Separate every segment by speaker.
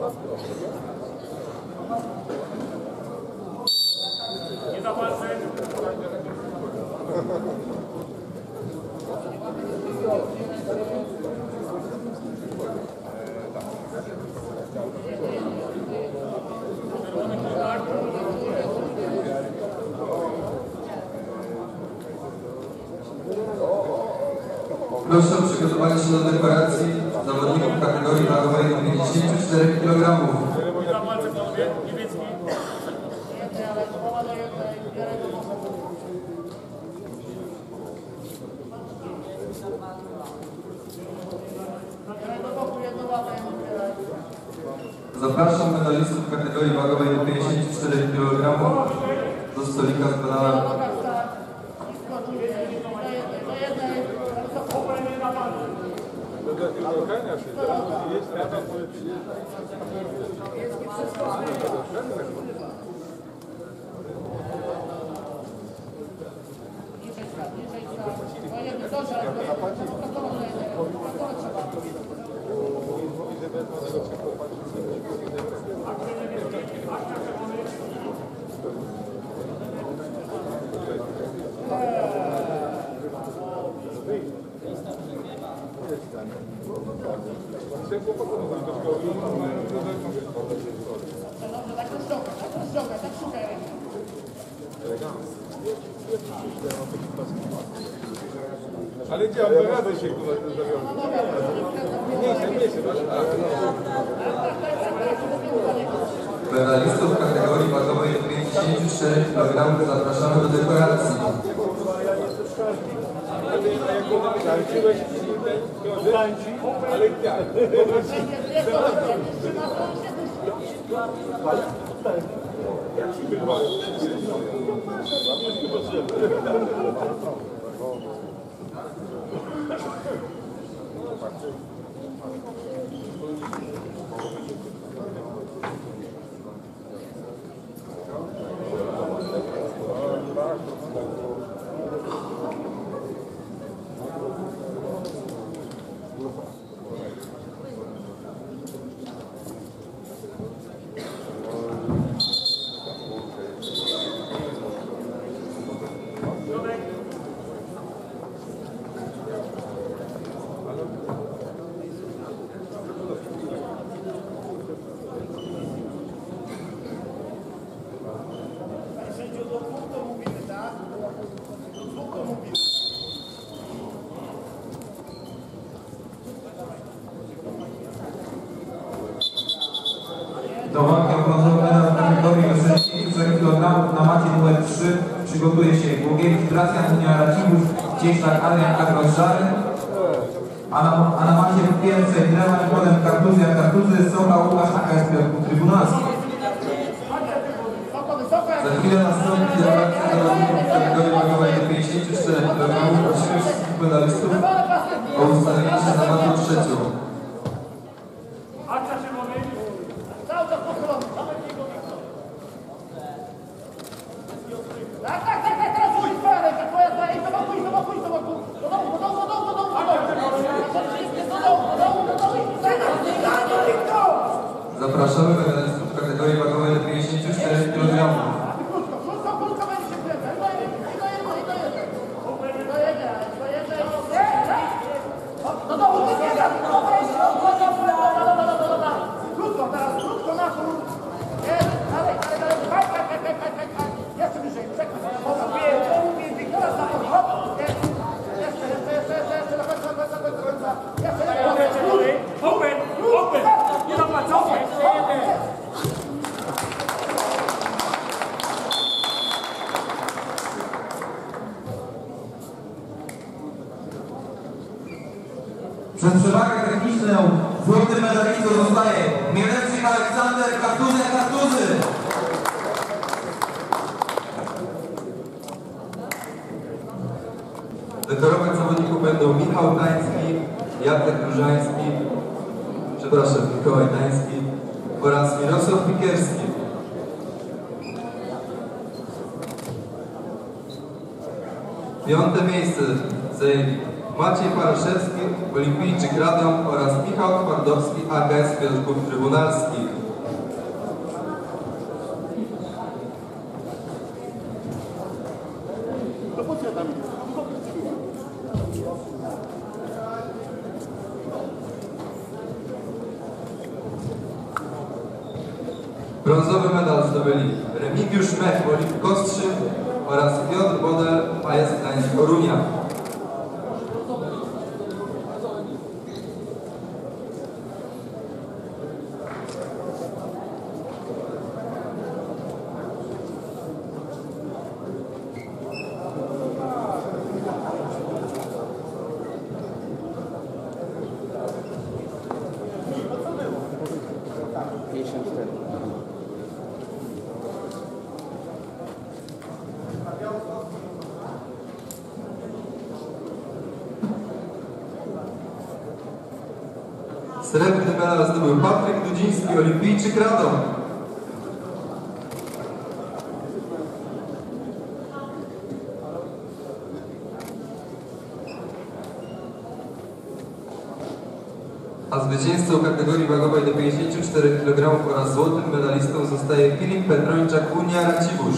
Speaker 1: Nie za palce.
Speaker 2: Proszę o przygotowanie się do deklaracji zawodników kategorii wagowej do 54 kg.
Speaker 1: Nie za palce, panowie. Niemiecki.
Speaker 2: Zapraszam medalistów kategorii wagowej do 54 kg do stolika z banałem.
Speaker 3: Ale gdzie? On rady się zawiązał.
Speaker 2: Medalistów kategorii wagowej do 54 kg zapraszamy do deklaracji.
Speaker 3: Ale gdzie?
Speaker 2: Do walki w kategorii 64 kg na macie numer 3 przygotuje się Błogiewicz Gracjan, Unia Racibów, Cieślak Adrian Agro-Żary, a na macie pierwszej Drewan, potem Kartuzy, Socha, Łukasz, AKS Piotrków Trybunalski. Za chwilę nastąpi deklaracja zawodników kategorii wagowej do 54 kg. Prosimy wszystkich medalistów o ustawienie się na walkę trzecią.
Speaker 1: Akcja czerwony. Cały czas pochylony. Tak, teraz mój stary, to twoja stara, idź do boku. Do dołu.
Speaker 2: Zapraszamy medalistów kategorii wagowej do 54 kg. Przez przewagę techniczną złotym medalistą zostaje Mielewczyk Aleksander, Kartuzy. Dekorować zawodników będą Michał Tański, Jacek Różański, Mikołaj Tański oraz Mirosław Pikierski. Piąte miejsce zajęli
Speaker 4: Maciej Paraszewski, olimpijczyk Radom oraz Michał Twardowski, AKS Piotrków Trybunalskich. Brązowy medal zdobyli Remigiusz Mech, Wolik Kostrzyn oraz Piotr Bodel, AS Gdańsk Torunia. Srebrny medal zdobył Patryk Dudziński, olimpijczyk Radom. A zwycięzcą kategorii wagowej do 54 kg oraz złotym medalistą zostaje Filip Petrończak, Unia Racibórz.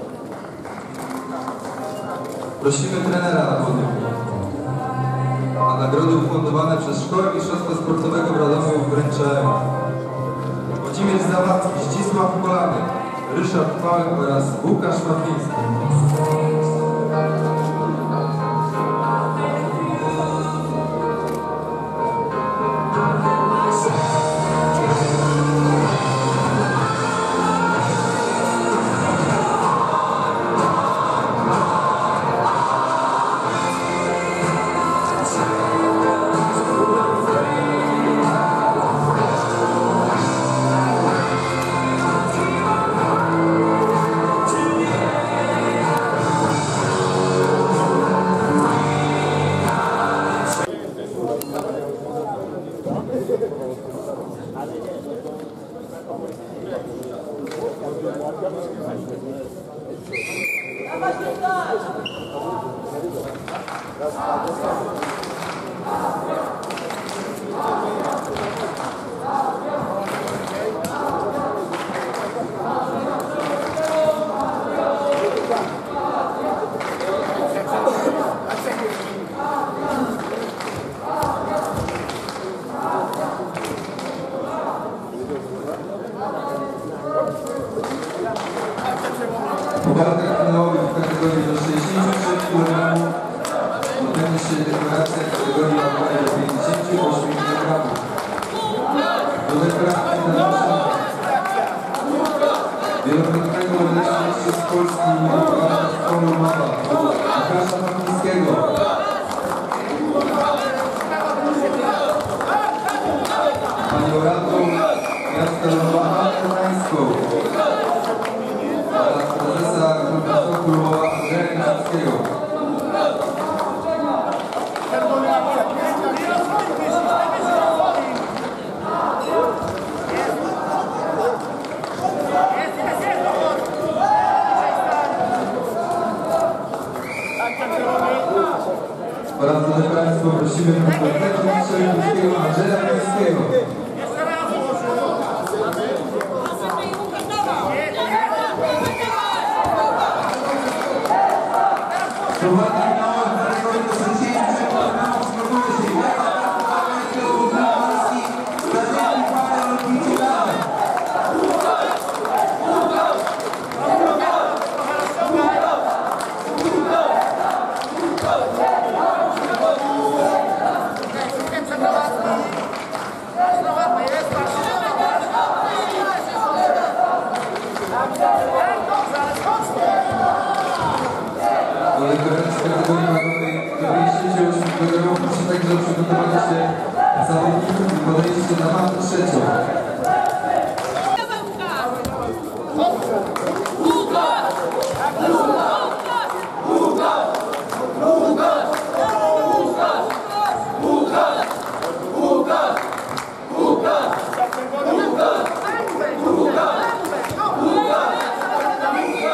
Speaker 4: Prosimy trenera na podium. A nagrody ufundowane przez Szkołę Mistrzostwa Sportowego w Radomiu wręczają Włodzimierz Zawadzki, Zdzisław Kolany, Ryszard Pałek oraz Łukasz Mafiński. Po walkach finałowych w kategorii do 63 kg odbędzie się deklaracja kategorii wagowej do 58 kg. Do deklaracji zapraszam wielokrotnego leśniczy z Polski z Polu Mapa, Łukasza Mafińskiego. Panią Radą Miasta Lwowa Gdańską. Prezesa Grupy Klubowa Andrzeja Kaszewskiego. Oraz do Państwa prosimy prezesa Kaszewskiego Andrzeja Kaszewskiego. Proszę także o przygotowanie się zawodników i podejście na mapę trzecią.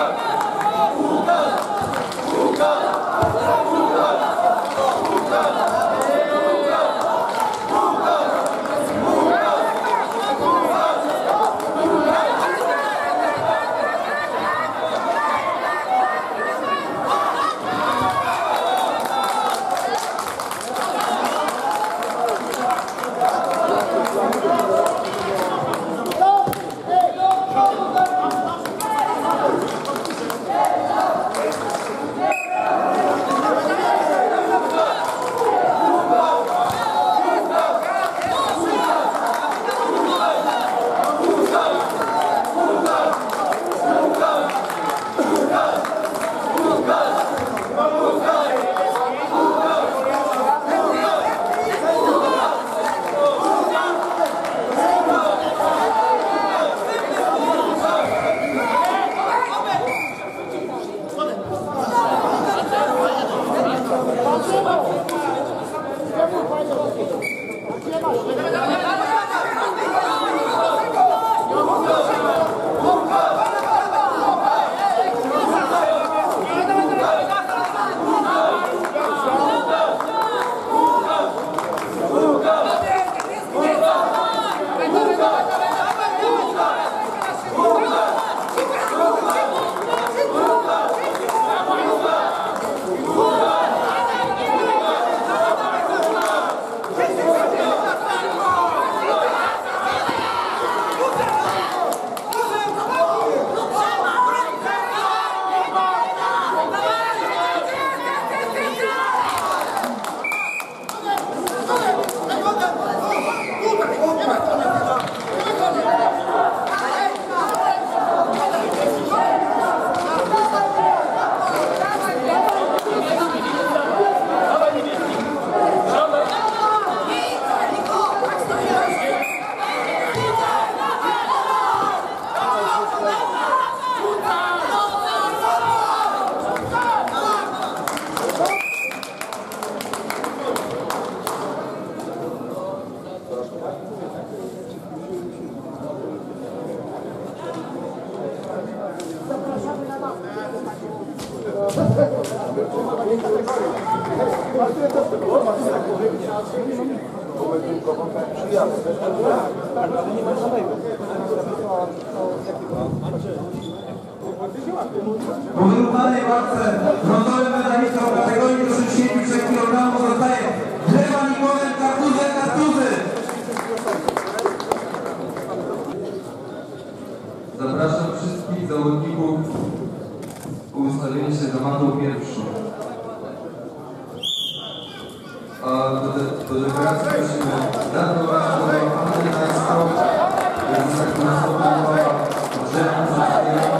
Speaker 5: Łukasz!
Speaker 2: Po wyrównanej walce brązowym medalistą kategorii do 63 kg zostaje Lewa Nikodem Kartuzy.
Speaker 4: Zapraszam wszystkich zawodników o ustawienie się za matą pierwszą. A do deklaracji prosimy Radną Raszkowa, Andrzej Najsko, Jędzyka Krasnowa, Andrzeja Krasnego,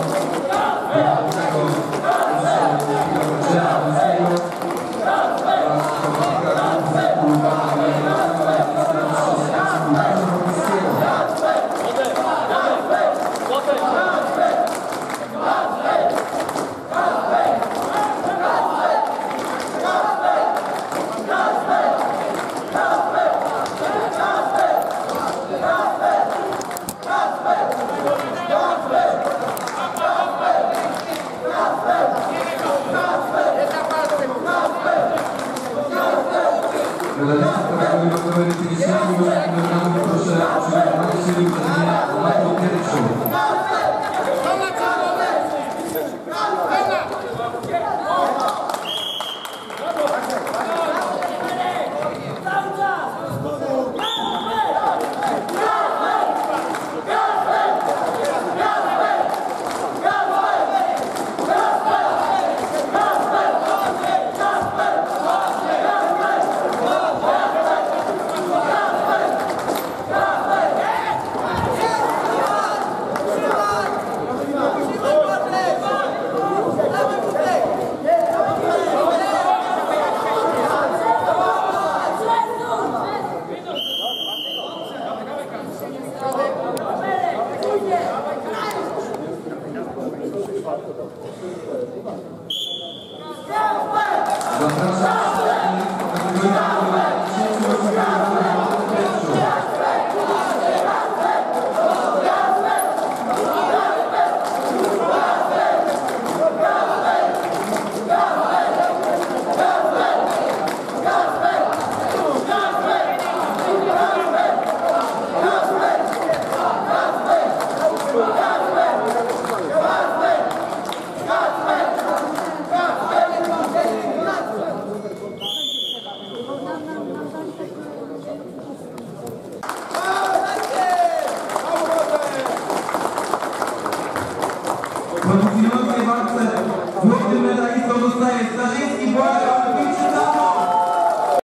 Speaker 2: W produkcyjnej walce złotym medalistą zostaje Starzyński Błażej.